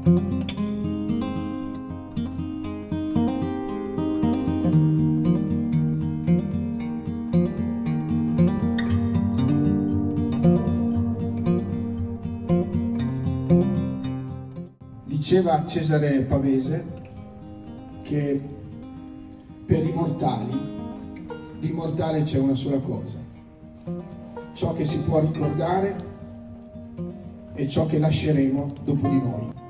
Diceva Cesare Pavese che per i mortali, di immortale c'è una sola cosa: ciò che si può ricordare e ciò che lasceremo dopo di noi.